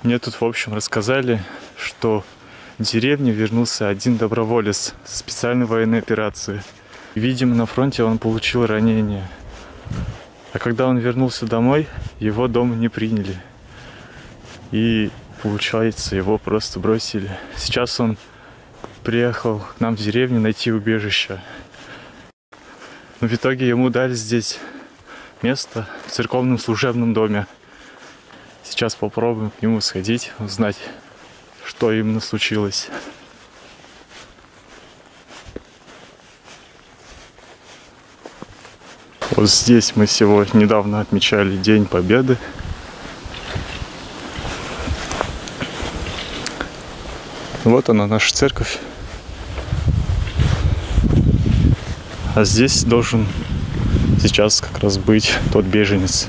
Мне тут, в общем, рассказали, что в деревню вернулся один доброволец со специальной военной операции. Видимо, на фронте он получил ранение. А когда он вернулся домой, его дома не приняли. И, получается, его просто бросили. Сейчас он приехал к нам в деревню найти убежище. Но в итоге ему дали здесь место в церковном служебном доме. Сейчас попробуем к нему сходить, узнать, что именно случилось. Вот здесь мы сегодня недавно отмечали День Победы. Вот она, наша церковь. А здесь должен сейчас как раз быть тот беженец.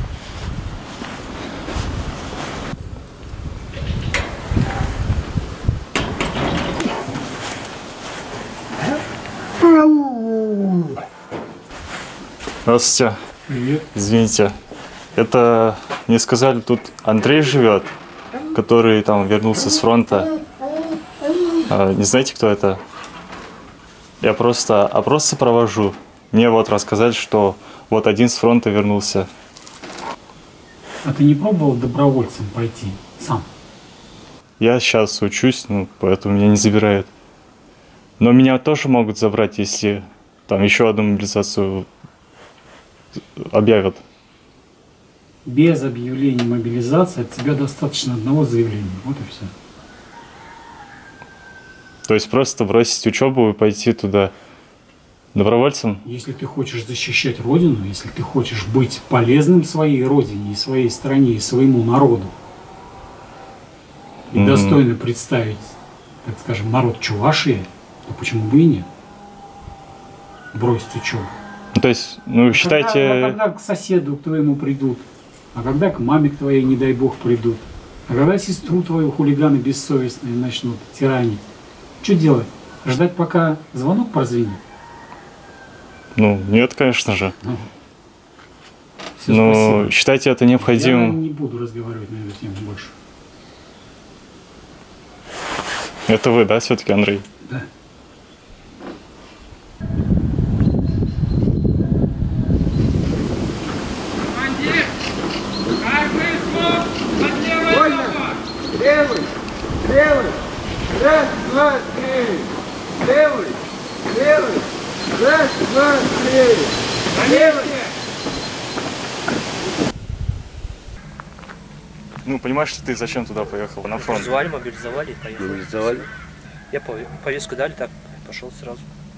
Здравствуйте. Привет. Извините. Это мне сказали, тут Андрей живет, который там вернулся с фронта. Не знаете, кто это? Я просто опрос провожу. Мне вот рассказали, что вот один с фронта вернулся. А ты не пробовал добровольцем пойти сам? Я сейчас учусь, поэтому меня не забирают. Но меня тоже могут забрать, если там еще одну мобилизацию объявят. Без объявления мобилизации от тебя достаточно одного заявления. Вот и все. То есть просто бросить учебу и пойти туда добровольцем? Если ты хочешь защищать Родину, если ты хочешь быть полезным своей Родине и своей стране, и своему народу, и достойно представить, так скажем, народ Чувашии, то почему бы и нет? Бросить учебу. То есть, считайте... Когда к соседу к твоему придут, а когда к маме к твоей, не дай бог, придут, а когда сестру твою хулиганы бессовестные начнут тиранить, что делать? Ждать, пока звонок прозвенит? Нет, конечно же. Все, Но спасибо. считайте это необходимым. Я не буду разговаривать на эту тему больше. Это вы, да, все-таки, Андрей? Да. Командир, как вышло? Под левый ногу! Левый, левый, раз, два, три. Левый, левый, раз, два, три. Левый. Понимаешь ли ты, зачем туда поехал? На фронт? Мобилизовали и поехали. Мобилизовали? Я повестку дали, так пошел сразу.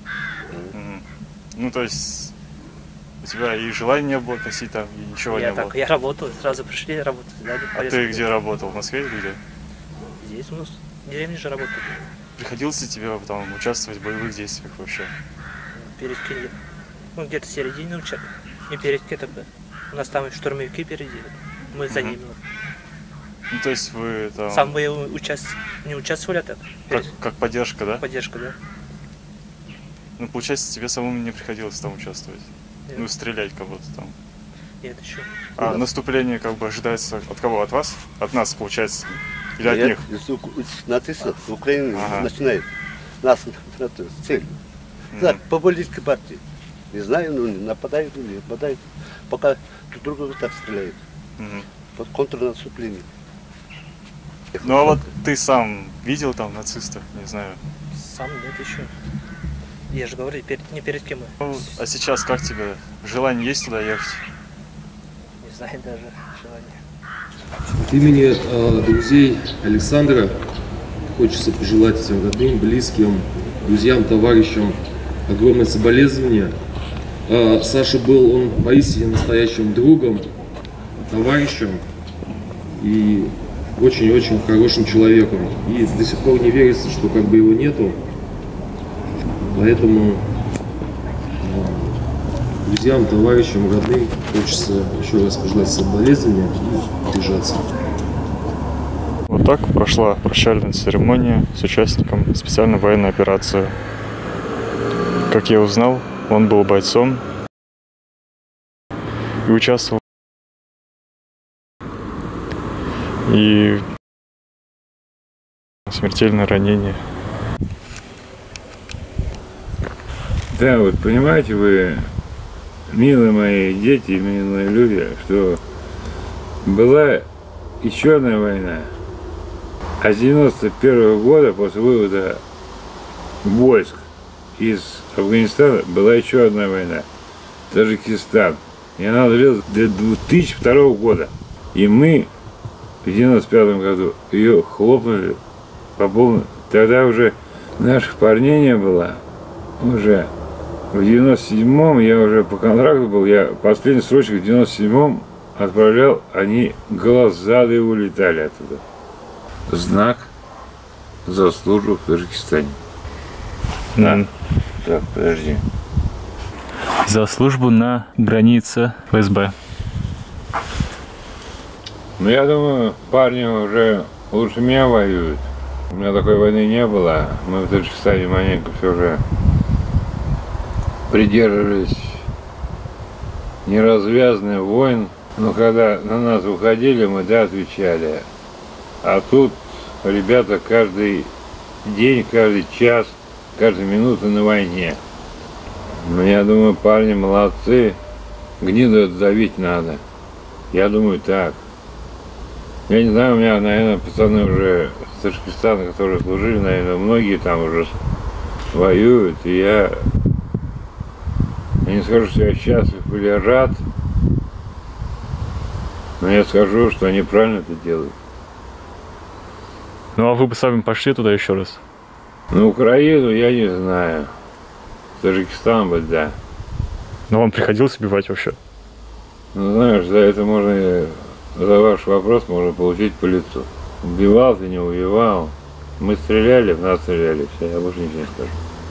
То есть у тебя и желания не было носить там, и ничего не было? Я работал, сразу пришли работать, дали А повестку. ты где работал? В Москве или где? Здесь у нас в деревне же работал. Приходилось ли тебе там участвовать в боевых действиях вообще? Перед Киевом. Где-то середине не перед Киевом. У нас там штурмовики впереди. Мы за ними. То есть вы там... Сам вы не участвовали, а так? Как поддержка, да? Поддержка, да. Получается, тебе самому не приходилось там участвовать? Нет. Стрелять кого-то там? Нет, еще. А наступление ожидается от кого? От вас? От нас, получается? Или от них? Нацисты в Украине Ага. начинают. Нас цель. Так, по политической партии. Не знаю, нападают или не нападают. Пока друг друга так стреляют. Под контрнаступление. А вот ты сам видел там нацистов? Не знаю. Сам нет еще. Я же говорю, не перед кем. А сейчас как тебе? Желание есть туда ехать? Не знаю даже желания. От имени друзей Александра хочется пожелать всем родным, близким, друзьям, товарищам огромное соболезнование. Саша был он поистине настоящим другом, товарищем и очень-очень хорошим человеком. И до сих пор не верится, что его нету. Поэтому друзьям, товарищам, родным хочется еще раз пожелать соболезнования и держаться. Вот так прошла прощальная церемония с участником специальной военной операции. Как я узнал, он был бойцом и участвовал. И смертельное ранение. Да, вот понимаете вы, милые мои дети, милые люди, что была еще одна война. А с 91 года, после вывода войск из Афганистана, была еще одна война. Таджикистан. И она длилась до 2002 года. И мы в 95 году ее хлопнули по полной. Тогда уже наших парней не было. Уже в 97-м я уже по контракту был. Я последний срочек в 97-м отправлял. Они голозадые улетали оттуда. Знак за службу в Таджикистане. Так, подожди. За службу на границе ФСБ. Ну, я думаю, парни уже лучше меня воюют. У меня такой войны не было. Мы в Таджикистане маленько все же придерживались неразвязанных войн. Но когда на нас уходили, мы да отвечали. А тут ребята каждый день, каждый час, каждую минуту на войне. Ну, я думаю, парни молодцы. Гниду давить надо. Я думаю, так. Я не знаю, у меня, наверное, пацаны уже с Таджикистана, которые служили, наверное, многие там уже воюют. И я не скажу, что я счастлив или рад, но я скажу, что они правильно это делают. Ну а вы бы сами пошли туда еще раз? На Украину я не знаю. Таджикистан бы, да. Но вам приходилось убивать вообще? Ну, знаешь, за это можно, за ваш вопрос можно получить по лицу. Убивал ты, не убивал. Мы стреляли, в нас стреляли, все, я больше ничего не скажу.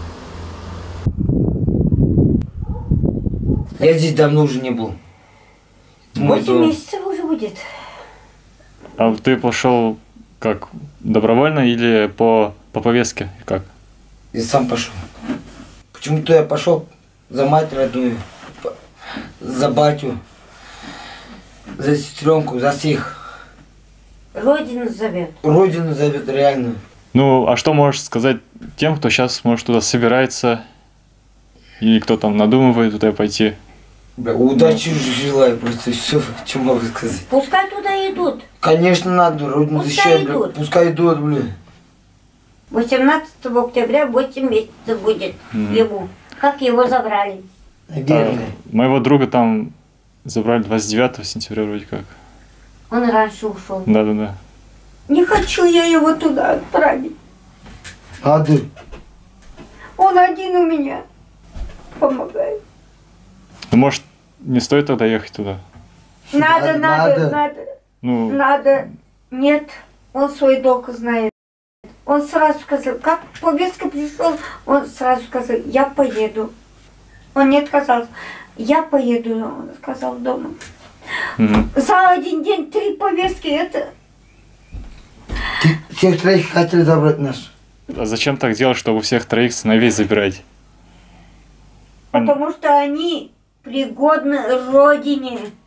Я здесь давно уже не был. 8 месяцев уже будет. А ты пошел как, добровольно или по повестке? Как? Я сам пошел. Почему-то я пошел за мать родную, за батю, за сестренку, за всех. Родину зовет. Родину зовет реально. Ну, а что можешь сказать тем, кто сейчас, может, туда собирается, или кто там надумывает туда пойти? Бля, удачи желаю просто, все, что могу сказать. Пускай туда идут. Конечно, надо, родину защищать, бля. Пускай идут, бля. 18 октября 8 месяцев будет ему. Как его забрали. Моего друга там забрали 29 сентября вроде как. Он раньше ушел. Да. Не хочу я его туда отправить. А ты? Он один у меня помогает. Ну, может, не стоит тогда ехать туда? Надо. Ну... Надо. Нет, он свой долг знает. Он сразу сказал, как повестка пришел, он сразу сказал, я поеду. Он не отказался. Я поеду, он сказал, дома. За один день 3 повестки, это... Всех троих хотели забрать наш. А зачем так делать, чтобы всех троих сыновей забирать? Потому что они пригодны родине.